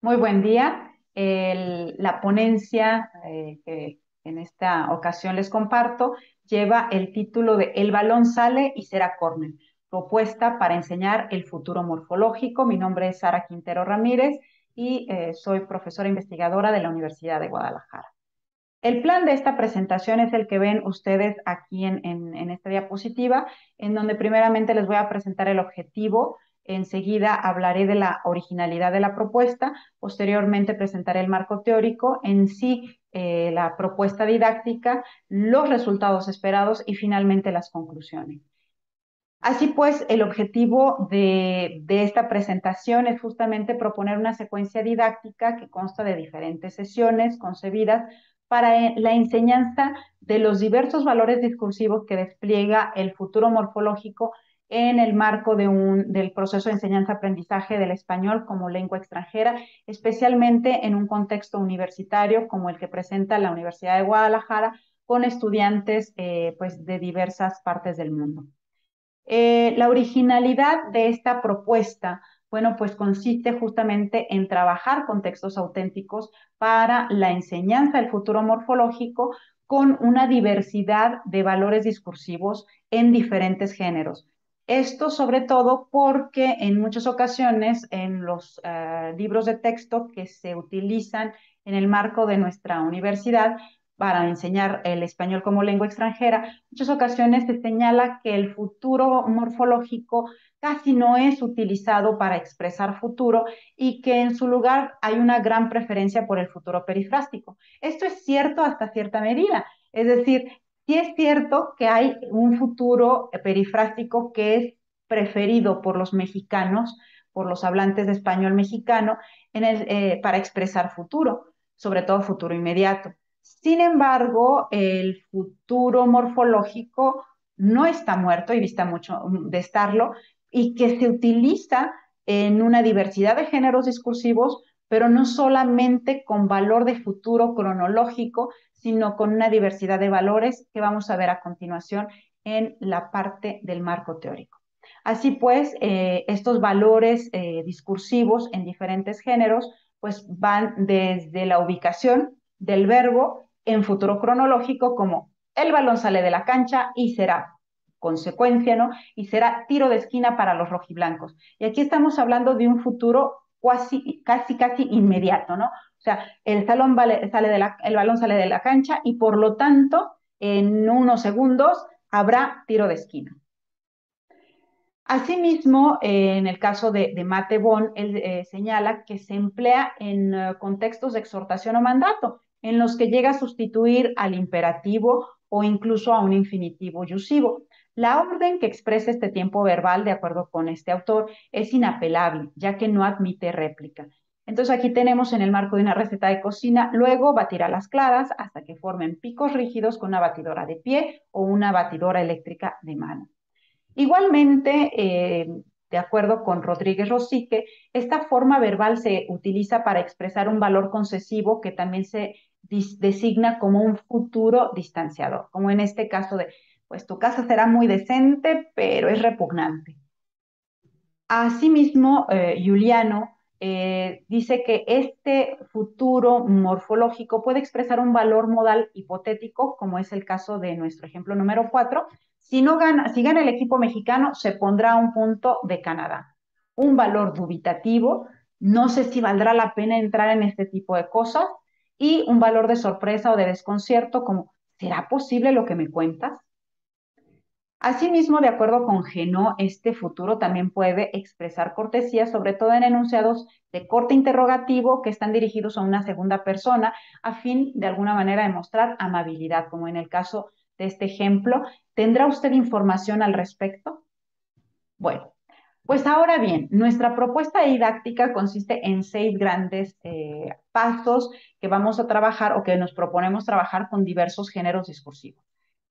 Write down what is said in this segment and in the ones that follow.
Muy buen día. La ponencia que en esta ocasión les comparto lleva el título de El balón sale y será córner, propuesta para enseñar el futuro morfológico. Mi nombre es Sara Quintero Ramírez y soy profesora investigadora de la Universidad de Guadalajara. El plan de esta presentación es el que ven ustedes aquí en esta diapositiva, en donde primeramente les voy a presentar el objetivo, enseguida hablaré de la originalidad de la propuesta, posteriormente presentaré el marco teórico, en sí la propuesta didáctica, los resultados esperados y finalmente las conclusiones. Así pues, el objetivo de esta presentación es justamente proponer una secuencia didáctica que consta de diferentes sesiones concebidas para la enseñanza de los diversos valores discursivos que despliega el futuro morfológico en el marco del proceso de enseñanza-aprendizaje del español como lengua extranjera, especialmente en un contexto universitario como el que presenta la Universidad de Guadalajara con estudiantes pues, de diversas partes del mundo. La originalidad de esta propuesta, bueno, pues consiste justamente en trabajar con textos auténticos para la enseñanza del futuro morfológico con una diversidad de valores discursivos en diferentes géneros. Esto sobre todo porque en muchas ocasiones en los libros de texto que se utilizan en el marco de nuestra universidad para enseñar el español como lengua extranjera, en muchas ocasiones se señala que el futuro morfológico casi no es utilizado para expresar futuro y que en su lugar hay una gran preferencia por el futuro perifrástico. Esto es cierto hasta cierta medida, es decir, sí es cierto que hay un futuro perifrástico que es preferido por los mexicanos, por los hablantes de español mexicano, para expresar futuro, sobre todo futuro inmediato. Sin embargo, el futuro morfológico no está muerto y dista mucho de estarlo, y que se utiliza en una diversidad de géneros discursivos, pero no solamente con valor de futuro cronológico, sino con una diversidad de valores que vamos a ver a continuación en la parte del marco teórico. Así pues, estos valores discursivos en diferentes géneros pues van desde la ubicación del verbo en futuro cronológico como el balón sale de la cancha y será consecuencia, ¿no? Y será tiro de esquina para los rojiblancos. Y aquí estamos hablando de un futuro casi inmediato, ¿no? O sea, el balón sale de la cancha y por lo tanto en unos segundos habrá tiro de esquina. Asimismo, en el caso de Mate Bon, él señala que se emplea en contextos de exhortación o mandato, en los que llega a sustituir al imperativo o incluso a un infinitivo yusivo. La orden que expresa este tiempo verbal, de acuerdo con este autor, es inapelable, ya que no admite réplica. Entonces aquí tenemos en el marco de una receta de cocina, luego batir a las claras hasta que formen picos rígidos con una batidora de pie o una batidora eléctrica de mano. Igualmente, de acuerdo con Rodríguez Rosique, esta forma verbal se utiliza para expresar un valor concesivo que también se designa como un futuro distanciador, como en este caso de, pues tu casa será muy decente, pero es repugnante. Asimismo, Juliano dice que este futuro morfológico puede expresar un valor modal hipotético, como es el caso de nuestro ejemplo número 4. Si gana el equipo mexicano, se pondrá un punto de Canadá. Un valor dubitativo, no sé si valdrá la pena entrar en este tipo de cosas, y un valor de sorpresa o de desconcierto, como ¿será posible lo que me cuentas? Asimismo, de acuerdo con Genó, este futuro también puede expresar cortesía, sobre todo en enunciados de corte interrogativo que están dirigidos a una segunda persona, a fin de alguna manera de mostrar amabilidad, como en el caso de este ejemplo. ¿Tendrá usted información al respecto? Bueno, pues ahora bien, nuestra propuesta didáctica consiste en 6 grandes pasos que vamos a trabajar o que nos proponemos trabajar con diversos géneros discursivos.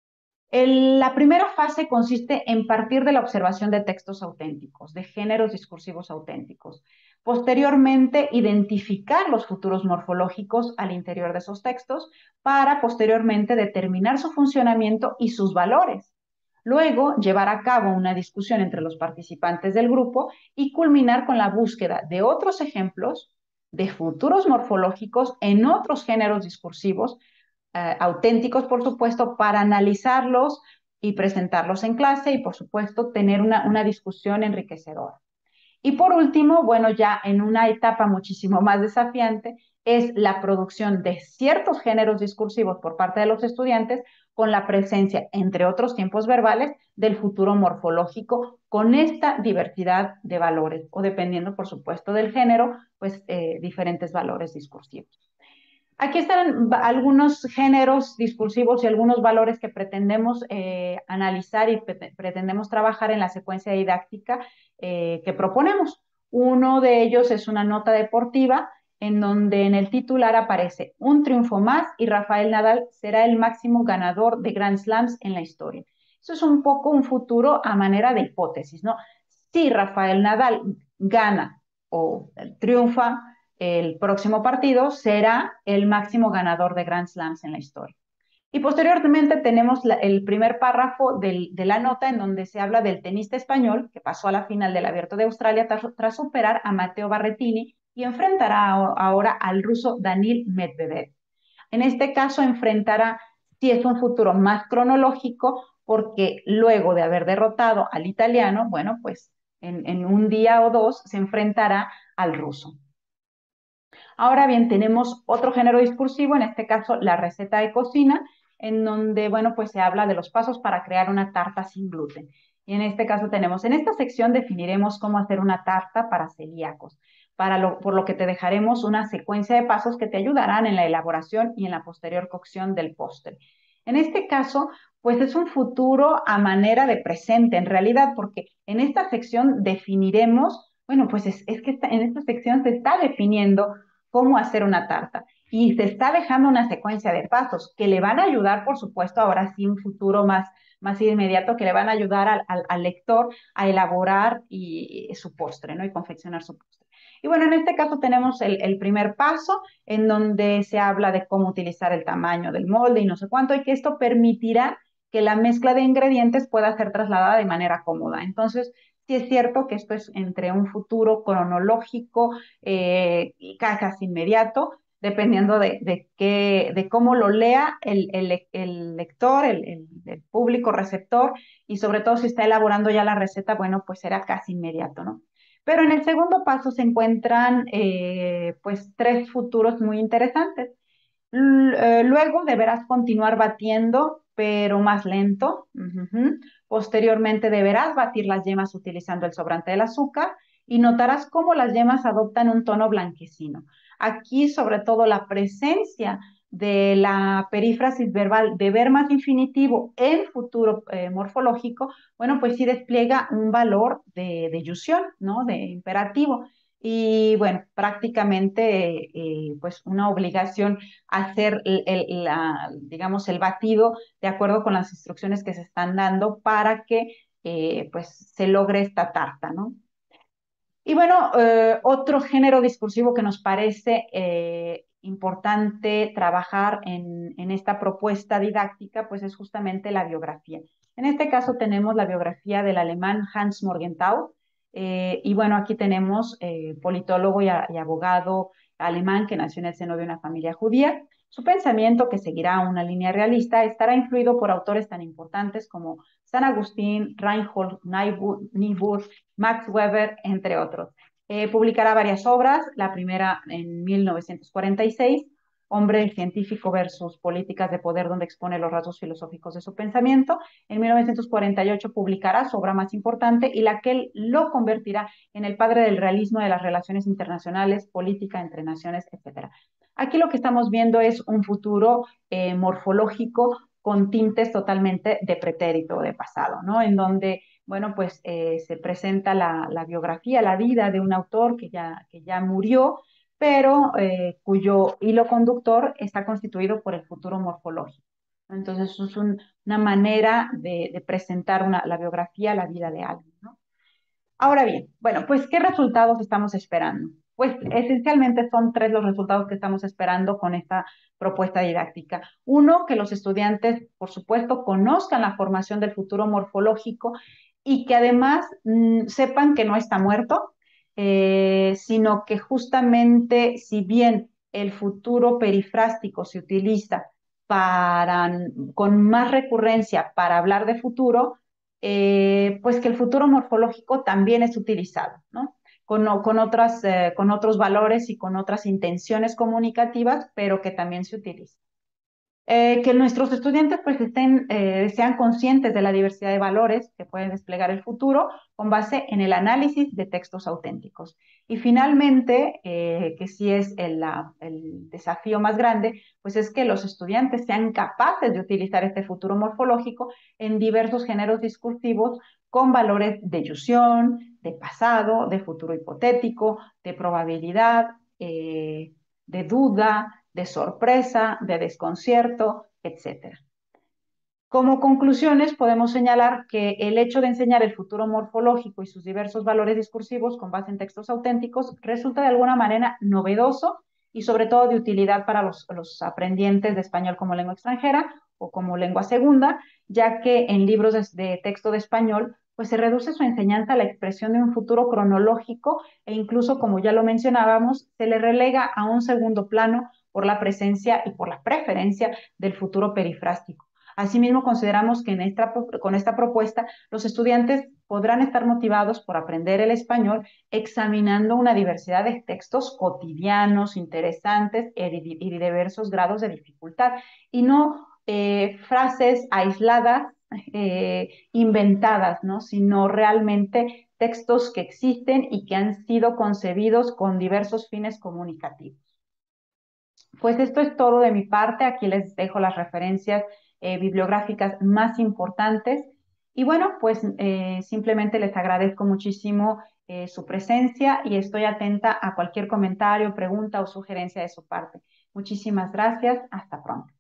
La primera fase consiste en partir de la observación de textos auténticos, de géneros discursivos auténticos. Posteriormente, identificar los futuros morfológicos al interior de esos textos para posteriormente determinar su funcionamiento y sus valores. Luego, llevar a cabo una discusión entre los participantes del grupo y culminar con la búsqueda de otros ejemplos de futuros morfológicos en otros géneros discursivos, auténticos, por supuesto, para analizarlos y presentarlos en clase y, por supuesto, tener una discusión enriquecedora. Y por último, bueno, ya en una etapa muchísimo más desafiante, es la producción de ciertos géneros discursivos por parte de los estudiantes con la presencia, entre otros tiempos verbales, del futuro morfológico con esta diversidad de valores o dependiendo, por supuesto, del género, pues diferentes valores discursivos. Aquí están algunos géneros discursivos y algunos valores que pretendemos analizar y pretendemos trabajar en la secuencia didáctica que proponemos. Uno de ellos es una nota deportiva en donde en el titular aparece un triunfo más y Rafael Nadal será el máximo ganador de Grand Slams en la historia. Eso es un poco un futuro a manera de hipótesis, ¿no? Si Rafael Nadal gana o triunfa el próximo partido, será el máximo ganador de Grand Slams en la historia. Y posteriormente tenemos el primer párrafo de la nota en donde se habla del tenista español que pasó a la final del Abierto de Australia tras superar a Matteo Berrettini y enfrentará ahora al ruso Daniil Medvedev. En este caso enfrentará, si es un futuro más cronológico, porque luego de haber derrotado al italiano, bueno, pues en un día o dos se enfrentará al ruso. Ahora bien, tenemos otro género discursivo, en este caso la receta de cocina, en donde, bueno, pues se habla de los pasos para crear una tarta sin gluten. Y en este caso tenemos, en esta sección definiremos cómo hacer una tarta para celíacos, por lo que te dejaremos una secuencia de pasos que te ayudarán en la elaboración y en la posterior cocción del postre. En este caso, pues es un futuro a manera de presente, en realidad, porque en esta sección definiremos, bueno, pues es que en esta sección se está definiendo cómo hacer una tarta. Y se está dejando una secuencia de pasos que le van a ayudar, por supuesto, ahora sí, un futuro más inmediato, que le van a ayudar al lector a elaborar su postre, ¿no? Y confeccionar su postre. Y bueno, en este caso tenemos el primer paso en donde se habla de cómo utilizar el tamaño del molde y no sé cuánto, y que esto permitirá que la mezcla de ingredientes pueda ser trasladada de manera cómoda. Entonces, sí es cierto que esto es entre un futuro cronológico y casi inmediato, dependiendo de cómo lo lea el lector, el público receptor, y sobre todo si está elaborando ya la receta, bueno, pues será casi inmediato, ¿no? Pero en el segundo paso se encuentran pues tres futuros muy interesantes. Luego deberás continuar batiendo, pero más lento. Posteriormente deberás batir las yemas utilizando el sobrante del azúcar y notarás cómo las yemas adoptan un tono blanquecino. Aquí, sobre todo, la presencia de la perífrasis verbal de ver más infinitivo en futuro morfológico, bueno, pues sí despliega un valor de yusión, ¿no? De imperativo. Y bueno, prácticamente pues una obligación hacer digamos, el batido de acuerdo con las instrucciones que se están dando para que pues se logre esta tarta, ¿no? Y bueno, otro género discursivo que nos parece importante trabajar en esta propuesta didáctica, pues es justamente la biografía. En este caso tenemos la biografía del alemán Hans Morgenthau, y bueno, aquí tenemos politólogo y abogado alemán que nació en el seno de una familia judía. Su pensamiento, que seguirá una línea realista, estará influido por autores tan importantes como San Agustín, Reinhold Niebuhr, Max Weber, entre otros. Publicará varias obras, la primera en 1946, Hombre científico versus políticas de poder, donde expone los rasgos filosóficos de su pensamiento. En 1948 publicará su obra más importante y la que él lo convertirá en el padre del realismo de las relaciones internacionales, política entre naciones, etc. Aquí lo que estamos viendo es un futuro morfológico con tintes totalmente de pretérito, de pasado, ¿no? En donde bueno, pues se presenta la biografía, la vida de un autor que ya murió, pero cuyo hilo conductor está constituido por el futuro morfológico. Entonces, es una manera de presentar la biografía, la vida de alguien, ¿no? Ahora bien, bueno, pues, ¿qué resultados estamos esperando? Pues esencialmente son tres los resultados que estamos esperando con esta propuesta didáctica. Uno, que los estudiantes, por supuesto, conozcan la formación del futuro morfológico y que además sepan que no está muerto, sino que justamente si bien el futuro perifrástico se utiliza para, con más recurrencia para hablar de futuro, pues que el futuro morfológico también es utilizado, ¿no? Con otros valores y con otras intenciones comunicativas, pero que también se utiliza. Que nuestros estudiantes pues sean conscientes de la diversidad de valores que pueden desplegar el futuro con base en el análisis de textos auténticos. Y finalmente, que sí es el desafío más grande, pues es que los estudiantes sean capaces de utilizar este futuro morfológico en diversos géneros discursivos con valores de ilusión, de pasado, de futuro hipotético, de probabilidad, de duda, de sorpresa, de desconcierto, etcétera. Como conclusiones, podemos señalar que el hecho de enseñar el futuro morfológico y sus diversos valores discursivos con base en textos auténticos resulta de alguna manera novedoso y sobre todo de utilidad para los aprendientes de español como lengua extranjera o como lengua segunda, ya que en libros de texto de español pues se reduce su enseñanza a la expresión de un futuro cronológico e incluso, como ya lo mencionábamos, se le relega a un segundo plano por la presencia y por la preferencia del futuro perifrástico. Asimismo, consideramos que con esta propuesta los estudiantes podrán estar motivados por aprender el español examinando una diversidad de textos cotidianos, interesantes y de diversos grados de dificultad, y no frases aisladas, inventadas, ¿no? Sino realmente textos que existen y que han sido concebidos con diversos fines comunicativos. Pues esto es todo de mi parte. Aquí les dejo las referencias bibliográficas más importantes. Y bueno, pues simplemente les agradezco muchísimo su presencia y estoy atenta a cualquier comentario, pregunta o sugerencia de su parte. Muchísimas gracias. Hasta pronto.